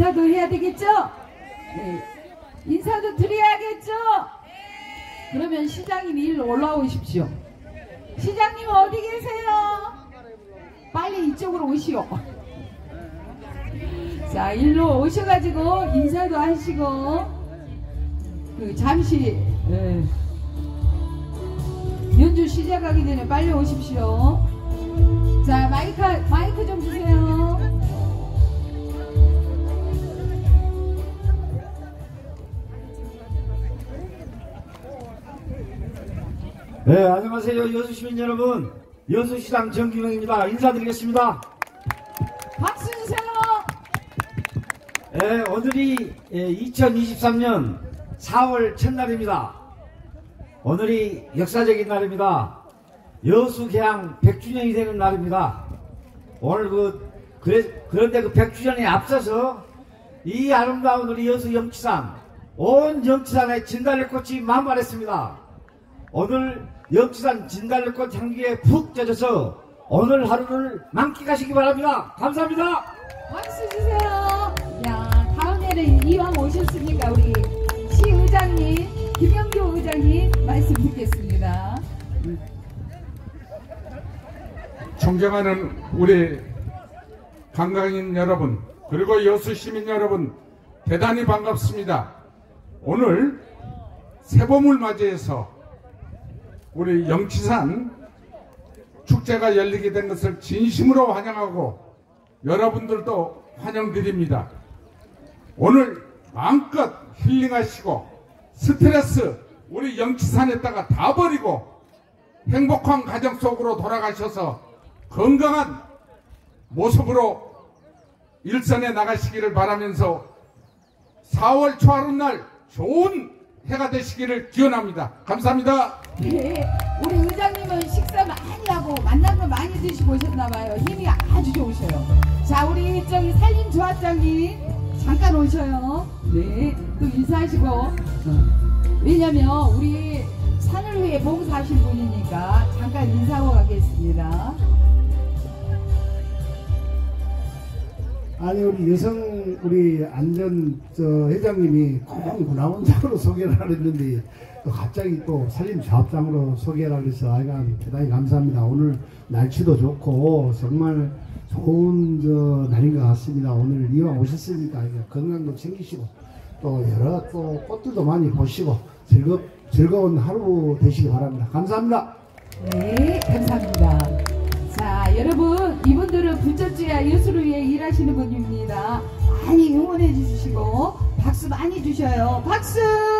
인사도 해야 되겠죠? 네. 인사도 드려야겠죠? 그러면 시장님 일로 올라오십시오. 시장님 어디 계세요? 빨리 이쪽으로 오시오. 자, 일로 오셔가지고 인사도 하시고 잠시 연주 시작하기 전에 빨리 오십시오. 자, 마이크 좀 주세요. 네, 안녕하세요. 여수시민 여러분, 여수시장 정기명입니다. 인사드리겠습니다. 박수 주세요. 네, 오늘이 2023년 4월 첫날입니다. 오늘이 역사적인 날입니다. 여수 개항 100주년이 되는 날입니다. 오늘 그런데 그 100주년에 앞서서 이 아름다운 우리 여수 영치산, 온 영치산에 진달래꽃이 만발했습니다. 오늘 영치산 진달래꽃 향기에 푹 젖어서 오늘 하루를 만끽하시기 바랍니다. 감사합니다. 박수 주세요. 야, 다음에는 이왕 오셨으니까 우리 시의장님, 김영교 의장님 말씀 듣겠습니다. 존경하는 우리 관광인 여러분, 그리고 여수 시민 여러분, 대단히 반갑습니다. 오늘 새봄을 맞이해서 우리 영치산 축제가 열리게 된 것을 진심으로 환영하고 여러분들도 환영드립니다. 오늘 마음껏 힐링하시고 스트레스 우리 영치산에다가 다 버리고 행복한 가정 속으로 돌아가셔서 건강한 모습으로 일선에 나가시기를 바라면서 4월 초하룻날 좋은 해가 되시기를 기원합니다. 감사합니다. 네, 우리 의장님은 식사 많이 하고 만난 거 많이 드시고 오셨나봐요. 힘이 아주 좋으셔요. 자, 우리 저기 산림조합장님 잠깐 오셔요. 네, 또 인사하시고. 왜냐면 우리 산을 위해 봉사하신 분이니까 잠깐 인사하고 가겠습니다. 아니, 우리 안전 회장님이 나 혼자로 소개를 하랬는데 또 갑자기 또 산림조합장으로 소개를 하셔서 아이가 대단히 감사합니다. 오늘 날씨도 좋고 정말 좋은 날인 것 같습니다. 오늘 이왕 오셨으니까 건강도 챙기시고 또 여러 또 꽃들도 많이 보시고 즐거운 하루 되시기 바랍니다. 감사합니다. 네, 감사합니다. 자, 여러분, 이분들은 분전지와 여수를 위해 일하시는 분입니다. 많이 응원해 주시고 박수 많이 주셔요. 박수!